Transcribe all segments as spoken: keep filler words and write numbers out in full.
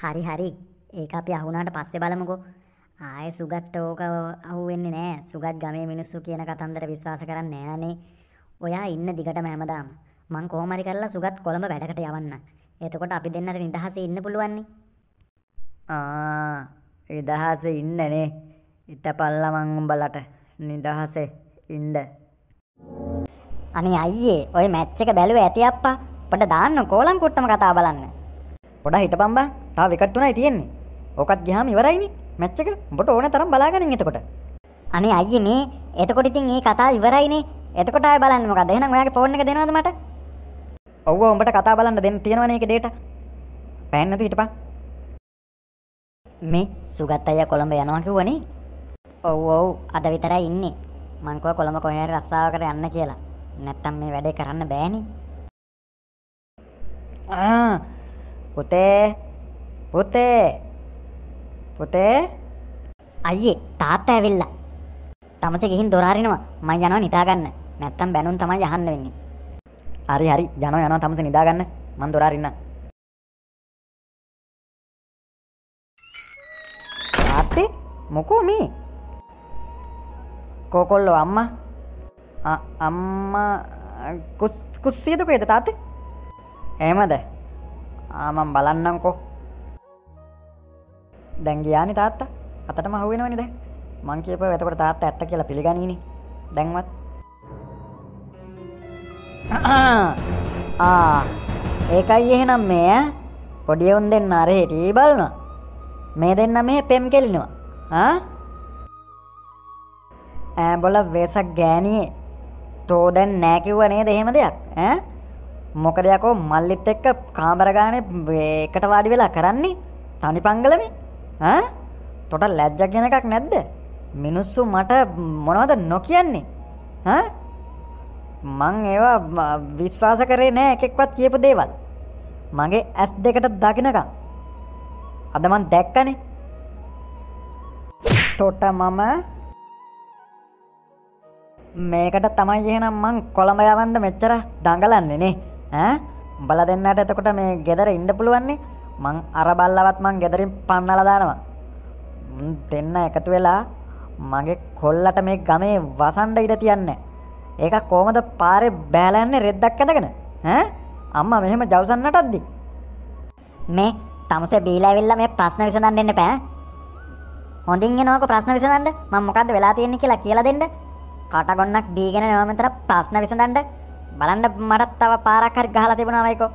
හරි හරි. ඒක අපි අහුණාට පස්සේ බලමුකෝ. ආයේ සුගත් ඕක අහුවෙන්නේ නැහැ. සුගත් ගමේ මිනිස්සු කියන කතන්දර විශ්වාස කරන්නේ නැහනේ. ඔයා ඉන්න දිගටම හැමදාම. මං කොහොම හරි කරලා සුගත් කොළඹ වැඩකට යවන්න. එතකොට අපි දෙන්නට නිදහසේ ඉන්න පුළුවන් නේ. ආ නිදහසේ ඉන්නනේ. හිටපල්ලා මං උඹලට නිදහසේ ඉන්න. අනේ අයියේ ඔය මැච් එක බැලුවේ ඇති අප්පා. පොඩ දාන්න කෝලම් කුට්ටම කතාව බලන්න. පොඩ හිටපන් බං. තාම විකට් තුනයි තියෙන්නේ. ඕකත් ගියාම ඉවරයිනේ මැච් එක. උඹට ඕන තරම් බලාගන්න එතකොට. අනේ අයියේ මේ එතකොට ඉතින් මේ කතාව ඉවරයිනේ. එතකොට ආයෙ බලන්න මොකද? එහෙනම් ඔයාගේ ෆෝන් එක දෙනවද මට? ඔව් ඔව් උඹට කතා බලන්න දෙන්න තියෙනවනේ ඒකේ ඩේටා. පෑන් නැතු හිටපන්. මේ සුගත් අයියා කොළඹ යනවා කිව්වනේ. ඔව් ඔව් අද විතරයි ඉන්නේ. මං කිව්වා කොළඹ කොහේ හරි රස්සාවකට යන්න කියලා. නැත්තම් මේ වැඩේ කරන්න බෑනේ. ආ පුතේ පුතේ පුතේ අයියේ තාත්තා ඇවිල්ලා. තමසේ ගිහින් දොර අරිනවා. මං යනවා නිදා ගන්න. නැත්තම් බැනුන් තමයි අහන්න වෙන්නේ. හරි හරි යනවා යනවා තමසේ නිදා ගන්න. මං දොර අරින්න. තාත්තේ මොකෝ මේ? කොකොල්ලෝ අම්මා අ අම්මා කුස් කුස්සියද කොහෙද තාත්තේ? එහෙමද? ආ මම බලන්නම්කෝ. දැන් ගියානේ තාත්තා. අතටම අහු වෙනවනේ දැන්. මං කියපුවා එතකොට තාත්තා ඇත්ත කියලා පිළිගනීනේ. දැන්වත්. ආ ඒකයි එහෙනම් මේ ඈ පොඩි උන් දෙන්න අර හිටී බලනවා. මේ දෙන්න මේ පෙම් කෙලිනවා. ආ ඈ බොල වෙසක් ගෑණියේ තෝ දැන් නෑ කිව්ව නේද එහෙම දෙයක් ඈ මොකද යකෝ මල්ලිත් එක්ක කාමර ගානේ එකට වාඩි වෙලා කරන්නේ තනි පංගලනේ ඈ තොට ලැජ්ජක් ගැන එකක් නැද්ද මිනිස්සු මට මොනවද නොකියන්නේ ඈ මං ඒවා විශ්වාස කරේ නෑ එකෙක්වත් කියපු දේවල් මගේ ඇස් දෙකට දකින්නකම් අද මං දැක්කනේ තොට මම මේකට තමයි එහෙනම් මං කොළඹ යවන්න මෙච්චර දඟලන්නේ නේ ඈ උඹලා දෙන්නට එතකොට මේ ගෙදර ඉන්න පුළුවන් නේ මං අර බල්ලවත් මං ගෙදරින් පන්නලා දානවා දෙන්න එකතු වෙලා මගේ කොල්ලට මේ ගමේ වසන්ඩ ඉඩ තියන්නේ ඒක කොහමද පාරේ බෑලා යන්නේ රෙද්දක් ඇදගෙන ඈ අම්මා මෙහෙම ජවසන් නටද්දි මේ තමසේ බීලා ඇවිල්ලා මේ ප්‍රශ්න විසඳන්න දෙන්න එපා හොඳින් එනවකෝ ප්‍රශ්න විසඳන්න මම මොකද්ද වෙලා තියෙන්නේ කියලා කියලා දෙන්න කටගොන්නක් බීගෙන නම මෙතන ප්‍රශ්න විසඳන්න බලන්න මට තව පාරක් හරි ගහලා තිබුණා වයිකෝ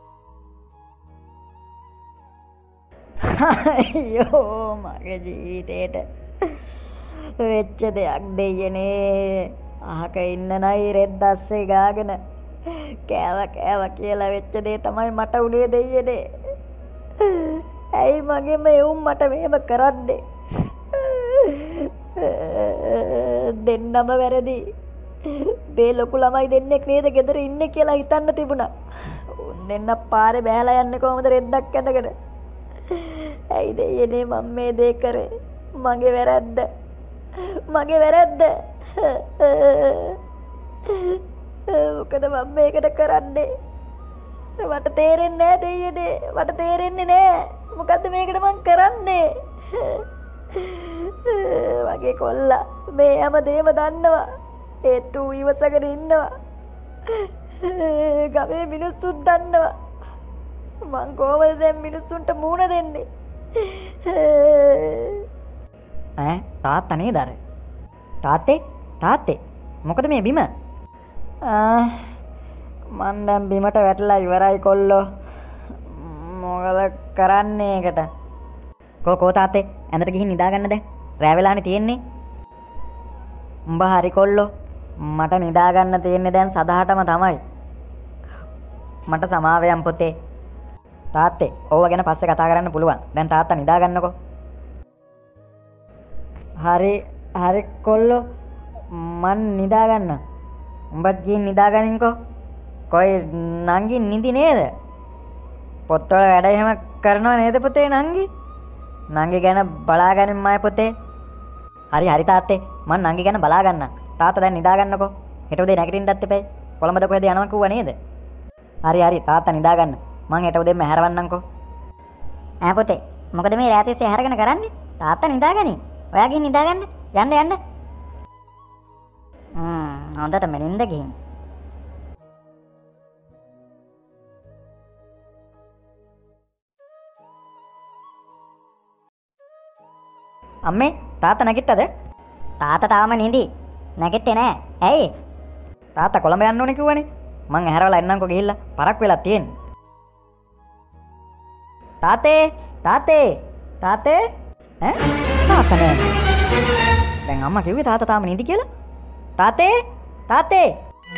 අයියෝ මගේ ජීවිතේට වෙච්ච දෙයක් දෙයනේ අහක ඉන්න නයි රෙද්දස්සේ ගාගෙන කෑව කෑව කියලා වෙච්ච දේ තමයි මට උනේ දෙයියනේ ඇයි මගේම එවුන් මට මෙහෙම කරන්නේ දෙන්නම වැරදි මේ ලොකු ළමයි දෙන්නෙක් නේද ගෙදර ඉන්නේ කියලා හිතන්න තිබුණා උන් දෙන්න පාරේ බෑලා යන්නේ කොහොමද රෙද්දක් ඇඳගෙන ඇයි දෙයනේ මම මේ දේ කරේ මගේ වැරද්ද මගේ වැරද්ද මොකද මම මේකට කරන්නේ මට තේරෙන්නේ නැහැ දෙයනේ මට තේරෙන්නේ නැහැ මොකද්ද මේකට මං කරන්නේ වගේ කොල්ලා මේ හැමදේම දන්නවා ඒත් ඌ ඉවසගෙන ඉන්නවා ගමේ මිනිස්සුත් දන්නවා මං කොහොමද දැන් මිනිස්සුන්ට මූණ දෙන්නේ ඈ තාත්තා නේද අර තාත්තේ තාත්තේ මොකද මේ බිම ආ මං දැන් බිමට වැටලා ඉවරයි කොල්ලෝ මොකද කරන්නේ ඒකට කෝ කෝ තාත්තේ ඇඳට ගිහින් නිදා ගන්න දැන් රෑ වෙලානේ තියෙන්නේ උඹ හරි කොල්ලෝ මට නිදා ගන්න තියෙන්නේ දැන් සදාටම තමයි මට සමාවෙයන් පුතේ තාත්තේ ඕව ගැන පස්සේ කතා කරන්න පුළුවන් දැන් තාත්තා නිදා ගන්නකෝ හරි හරි කොල්ලෝ මන් නිදා ගන්න උඹත් ගිහින් නිදා ගනින්කෝ කොයි නංගි නිදි නේද පොත්වල වැඩ එහෙම කරනව නේද පුතේ නංගි නංගි ගැන බලාගනින් මයි පුතේ හරි හරි තාත්තේ මං නංගි ගැන බලා ගන්න තාත්තා දැන් නිදා ගන්නකෝ හෙට උදේ නැගිටින්නත් එපේ කොළඹද කොහෙද යනවා කිව්වා නේද හරි හරි තාත්තා නිදා ගන්න මං හෙට උදේම හැරවන්නම්කෝ ඈ පුතේ මොකද මේ රෑ තිස්සේ හැරගෙන කරන්නේ? තාත්තා නිදාගනි. ඔයා ගිහින් නිදාගන්න. යන්න යන්න. හ්ම් හොඳටම නිින්ද ගිහින්. අම්මේ තාත්තා නැගිට්ටද? තාත්තා තාම නිදි. නැගිට්ටේ නෑ. ඇයි? තාත්තා කොළඹ යන්න ඕනේ කිව්වනේ. මං ඇහැරවලා එන්නම්කෝ ගිහිල්ලා. පරක් වෙලා තියෙන්නේ. තාත්තේ තාත්තේ තාත්තේ ඈ තාත්තා නෑ. දැන් අම්මා කිව්වේ තාත්තා තාම නිදි කියලා. තාත්තේ තාත්තේ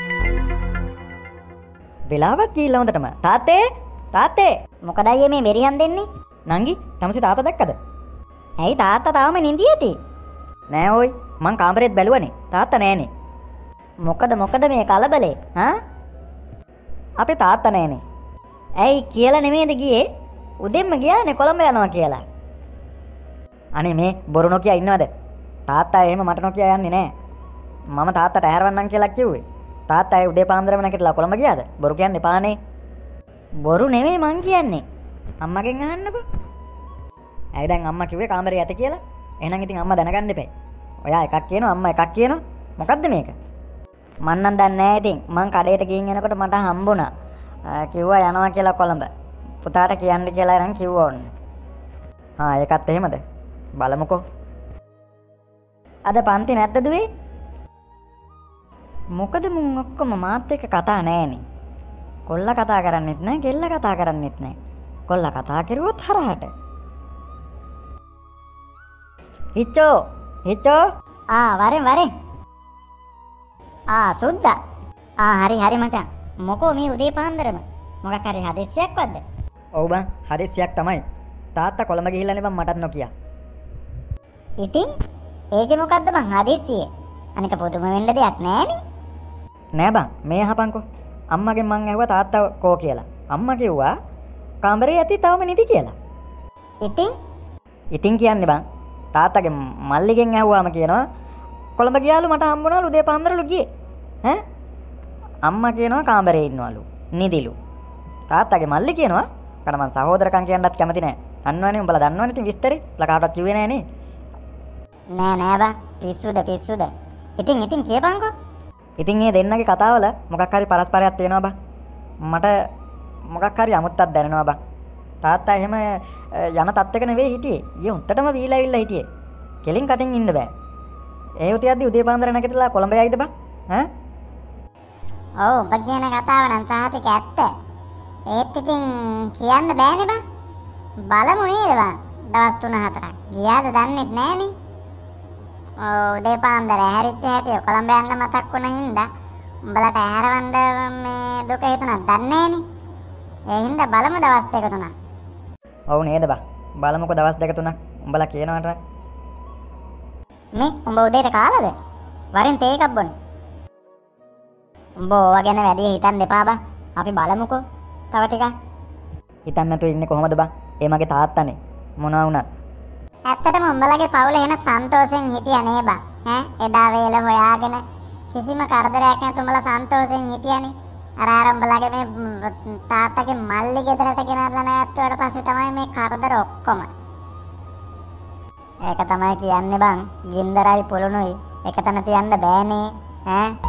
වෙලාවක් ගිහිල්ලා හොඳටම. තාත්තේ තාත්තේ මොකදයි මේ මෙරියන් දෙන්නේ? නංගි තමසි තාත්තා දැක්කද? ඇයි තාත්තා තාම නිදියේති? නෑ ඕයි මං කාමරේත් බැලුවනේ. තාත්තා නෑනේ. මොකද මොකද මේ කලබලේ? හා? අපේ තාත්තා නෑනේ. ඇයි කියලා නෙමෙයිද ගියේ? උදෙන්ම ගියානේ කොළඹ යනවා කියලා. අනේ මේ බොරු නොකිය ඉන්නවද? තාත්තා එහෙම මට නොකිය යන්නේ නෑ. මම තාත්තට ඇහැරවන්නම් කියලා කිව්වේ. තාත්තා ඒ උදේ පාන්දරම නැගිටලා කොළඹ ගියාද? බොරු කියන්න එපානේ. බොරු නෙමෙයි මං කියන්නේ. අම්මගෙන් අහන්නකෝ. ඇයි දැන් අම්මා කිව්වේ කාමරේ ඇත කියලා? එහෙනම් ඉතින් අම්මා දැනගන්න එපා. ඔයා එකක් කියනවා අම්මා එකක් කියනවා. මොකද්ද මේක? මන් නම් දන්නේ නැහැ ඉතින්. මං කඩේට ගිහින් එනකොට මට හම්බුණා. කිව්වා යනවා කියලා කොළඹ. පුතාට කියන්න කියලා නම් කිව්වා ඕන්න. ආ ඒකත් එහෙමද? බලමුකෝ. අද පන්ති නැද්ද දුවේ? මොකද මුන් ඔක්කොම මාත් එක්ක කතා නෑනේ. කොල්ලා කතා කරන්නෙත් නෑ, කෙල්ල කතා කරන්නෙත් නෑ. කොල්ලා කතා කරුවොත් හරහට. හිච්චෝ හිච්චෝ ආ වරෙන් වරෙන්. ආ සුද්දා. ආ හරි හරි මචං. මොකෝ මේ උදේ පාන්දරම මොකක් හරි හදිස්සියක් වද්ද? ඔව් බං හදිස්සියක් තමයි. තාත්තා කොළඹ ගිහිල්ලානේ බං මටත් නොකියා. ඉතින් ඒකේ මොකද්ද බං හදිස්සියේ? අනික පුදුම වෙන්න දෙයක් නෑනේ. නෑ බං මේ අහපන්කෝ. අම්මගෙන් මං ඇහුවා තාත්තා කෝ කියලා. අම්මා කිව්වා කාමරේ ඇති තවම නිදි කියලා. ඉතින් ඉතින් කියන්නේ බං තාත්තගේ මල්ලිගෙන් ඇහුවාම කියනවා කොළඹ ගියාලු මට හම්බුණාලු උදේ පාන්දරලු ගියේ. ඈ අම්මා කියනවා කාමරේ ඉන්නවලු නිදිලු. තාත්තගේ මල්ලි කියනවා කන මං සහෝදරකම් කියන්නත් කැමති නෑ. දන්නවනේ උඹලා දන්නවනේ ඉතින් විස්තරේ. ලකාටවත් කිව්වේ නෑනේ. නෑ නෑ බං පිස්සුද පිස්සුද. ඉතින් ඉතින් කියපන්කෝ. ඉතින් මේ දෙන්නගේ කතාවල මොකක් හරි පරස්පරයක් තියෙනවා බං. මට මොකක් හරි අමුත්තක් දැනෙනවා බං. තාත්තා එහෙම යන තත්ත්වයක නෙවෙයි හිටියේ. ඊයේ උන්ටම වීලා ඇවිල්ලා හිටියේ. කෙලින් කටින් ඉන්න බෑ. ඒ උතියද්දි උදේ පාන්දර නැගිටලා කොළඹ යයිද බං? ඈ? ඔව් ඔබ කියන කතාව නම් සාහිතික ඇත්ත. ඒත් ඉතින් කියන්න බෑනේ බං. බලමු නේද බං? දවස් තුන හතරක්. ගියාද දන්නෙත් නෑනේ. ඔව් උදේ පාන්දර හැරිච්ච හැටි කොළඹ යන්න මතක් වුණා හින්දා උඹලට ඇහැරවන්න මේ දුක හිතුණා දන්නේ නෑනේ. ඒ හින්දා බලමු දවස් දෙක තුනක්. ඔව් නේද බං. බලමුකෝ දවස් දෙක තුනක්. උඹලා කියනවට මේ උඹ උදේට කාලාද? වරෙන් තේ එකක් බොන්න. උඹ ඕවා ගැන වැඩි හිතන්න එපා බං. අපි බලමුකෝ තව ටිකක්. හිතන්න නැතුව ඉන්නේ කොහමද බං? ඒ මගේ තාත්තානේ. මොනවා වුණත්. ඇත්තටම උඹලගේ පවුල එන සන්තෝෂෙන් හිටියා නේ බං. ඈ එදා වේල හොයාගෙන කිසිම කරදරයක් නැතුව උඹලා සන්තෝෂෙන් හිටියානේ. අර අර උඹලගේ මේ තාත්තගේ මල්ලි ගෙදරට ගෙනල්ලා නැවැත්තුවට පස්සේ තමයි මේ කරදර ඔක්කොම. ඒක තමයි කියන්නේ බං. ගින්දරයි පොළොනුයි එකතන තියන්න බෑනේ. ඈ